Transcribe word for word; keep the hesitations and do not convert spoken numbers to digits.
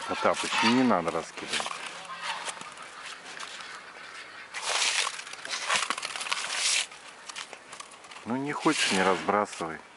А тапочки не надо раскидывать. Ну не хочешь, не разбрасывай.